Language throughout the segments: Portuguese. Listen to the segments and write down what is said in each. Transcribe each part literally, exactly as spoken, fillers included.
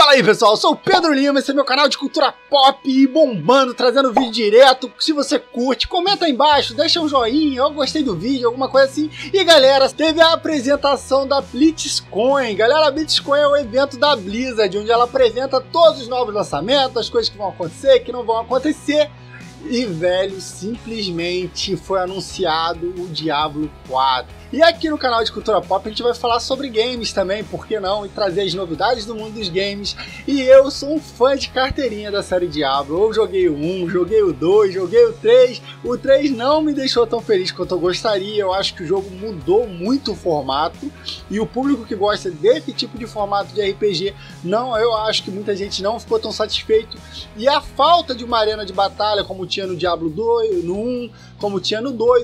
Fala aí pessoal, eu sou o Pedro Lima, esse é meu canal de cultura pop e bombando, trazendo vídeo direto. Se você curte, comenta aí embaixo, deixa um joinha, eu gostei do vídeo, alguma coisa assim. E galera, teve a apresentação da BlitzCon. Galera, a BlitzCon é o evento da Blizzard, onde ela apresenta todos os novos lançamentos, as coisas que vão acontecer, que não vão acontecer. E velho, simplesmente foi anunciado o Diablo quatro. E aqui no canal de Cultura Pop a gente vai falar sobre games também, por que não? E trazer as novidades do mundo dos games. E eu sou um fã de carteirinha da série Diablo. Eu joguei o um, joguei o dois, joguei o três. O três não me deixou tão feliz quanto eu gostaria. Eu acho que o jogo mudou muito o formato. E o público que gosta desse tipo de formato de R P G, não, eu acho que muita gente não ficou tão satisfeito. E a falta de uma arena de batalha, como tinha no Diablo dois, no um, como tinha no dois...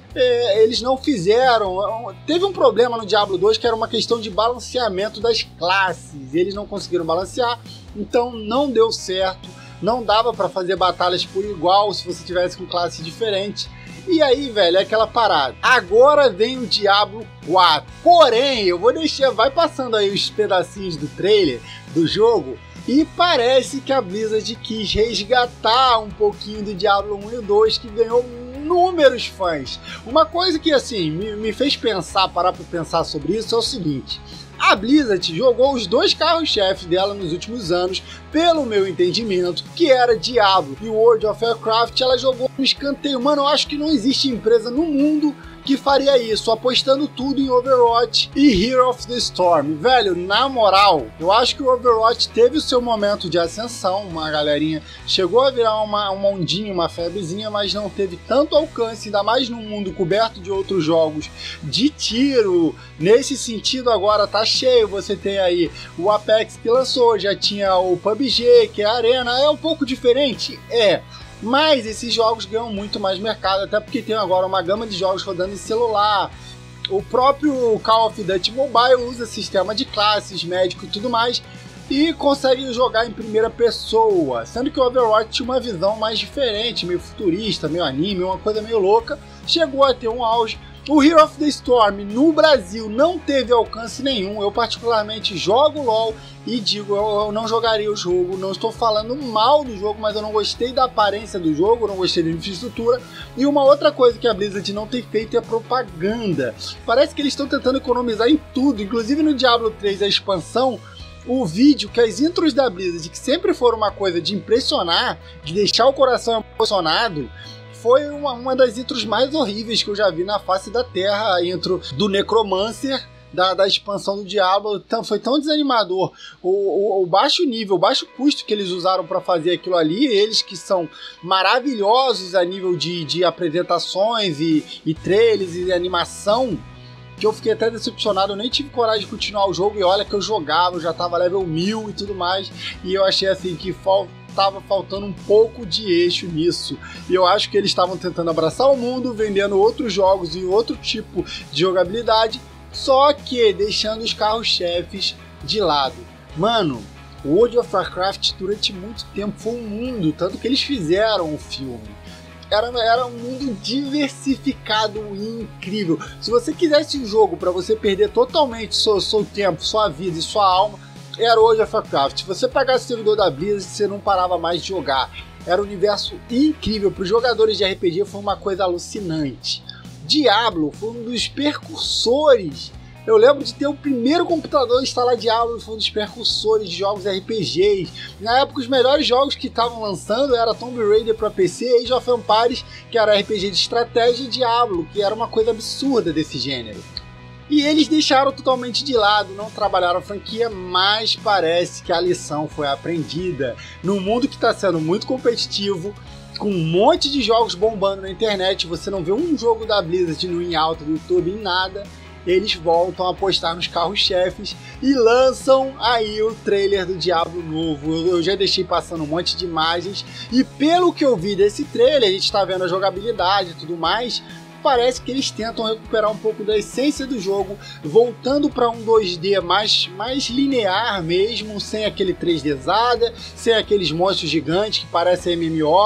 É, eles não fizeram. Teve um problema no Diablo dois que era uma questão de balanceamento das classes. Eles não conseguiram balancear, então não deu certo. Não dava para fazer batalhas por igual se você tivesse com classe diferente. E aí, velho, é aquela parada. Agora vem o Diablo quatro. Porém, eu vou deixar, vai passando aí os pedacinhos do trailer do jogo. E parece que a Blizzard quis resgatar um pouquinho do Diablo um e dois, que ganhou inúmeros fãs. Uma coisa que assim me, me fez pensar, parar para pensar sobre isso é o seguinte: a Blizzard jogou os dois carros-chefes dela nos últimos anos, pelo meu entendimento, que era Diablo e World of Warcraft. Ela jogou no escanteio. Mano, eu acho que não existe empresa no mundo que faria isso, apostando tudo em Overwatch e Hero of the Storm. Velho, na moral, eu acho que o Overwatch teve o seu momento de ascensão, uma galerinha chegou a virar uma, uma ondinha, uma febrezinha, mas não teve tanto alcance, ainda mais num mundo coberto de outros jogos de tiro. Nesse sentido, agora tá cheio, você tem aí o Apex que lançou, já tinha o P U B G, que é a Arena, é um pouco diferente, é. Mas esses jogos ganham muito mais mercado, até porque tem agora uma gama de jogos rodando em celular. O próprio Call of Duty Mobile usa sistema de classes, médico e tudo mais, e consegue jogar em primeira pessoa, sendo que o Overwatch tinha uma visão mais diferente, meio futurista, meio anime, uma coisa meio louca, chegou a ter um auge. O Hero of the Storm no Brasil não teve alcance nenhum. Eu particularmente jogo LoL e digo, eu, eu não jogaria o jogo, não estou falando mal do jogo, mas eu não gostei da aparência do jogo, não gostei da infraestrutura. E uma outra coisa que a Blizzard não tem feito é propaganda. Parece que eles estão tentando economizar em tudo, inclusive no Diablo três, a expansão. O vídeo que as intros da Blizzard, que sempre foram uma coisa de impressionar, de deixar o coração emocionado, foi uma, uma das intros mais horríveis que eu já vi na face da Terra. A intro do Necromancer, da, da expansão do Diablo, tão, foi tão desanimador. O, o, o baixo nível, o baixo custo que eles usaram para fazer aquilo ali, eles que são maravilhosos a nível de, de apresentações e, e trailers e animação, que eu fiquei até decepcionado. Eu nem tive coragem de continuar o jogo, e olha que eu jogava, eu já tava level mil e tudo mais, e eu achei assim que falta estava faltando um pouco de eixo nisso. E eu acho que eles estavam tentando abraçar o mundo, vendendo outros jogos e outro tipo de jogabilidade, só que deixando os carros-chefes de lado. Mano, o World of Warcraft durante muito tempo foi um mundo, tanto que eles fizeram o filme. Era, era um mundo diversificado e incrível. Se você quisesse um jogo para você perder totalmente seu, seu tempo, sua vida e sua alma, era o World of Warcraft. Se você pagasse o servidor da Blizzard, você não parava mais de jogar. Era um universo incrível. Para os jogadores de R P G foi uma coisa alucinante. Diablo foi um dos precursores. Eu lembro de ter o primeiro computador a instalar Diablo, foi um dos precursores de jogos R P Gs. Na época, os melhores jogos que estavam lançando era Tomb Raider para P C, Age of Empires, que era R P G de estratégia, e Diablo, que era uma coisa absurda desse gênero. E eles deixaram totalmente de lado, não trabalharam a franquia, mas parece que a lição foi aprendida. Num mundo que está sendo muito competitivo, com um monte de jogos bombando na internet, você não vê um jogo da Blizzard no em alta do YouTube, em nada, eles voltam a apostar nos carros-chefes e lançam aí o trailer do Diablo novo. Eu já deixei passando um monte de imagens, e pelo que eu vi desse trailer, a gente está vendo a jogabilidade e tudo mais, parece que eles tentam recuperar um pouco da essência do jogo, voltando para um dois D mais, mais linear mesmo, sem aquele três Dzada, sem aqueles monstros gigantes que parecem M M O.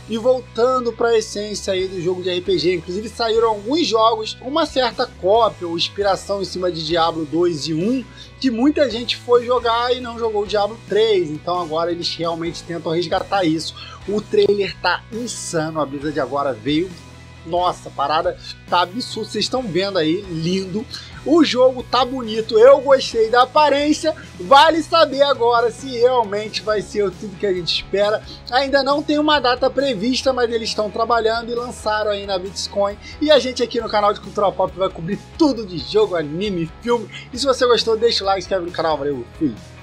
e voltando para a essência aí do jogo de R P G. Inclusive saíram alguns jogos com uma certa cópia ou inspiração em cima de Diablo dois e um, que muita gente foi jogar e não jogou o Diablo três, então agora eles realmente tentam resgatar isso. O trailer tá insano, a Blizzard agora veio, nossa, a parada tá absurda, vocês estão vendo aí, lindo. O jogo tá bonito, eu gostei da aparência, vale saber agora se realmente vai ser tudo que a gente espera. Ainda não tem uma data prevista, mas eles estão trabalhando e lançaram aí na BlitzCon. E a gente aqui no canal de Cultura Pop vai cobrir tudo de jogo, anime, filme. E se você gostou, deixa o like, se inscreve no canal, valeu, fui!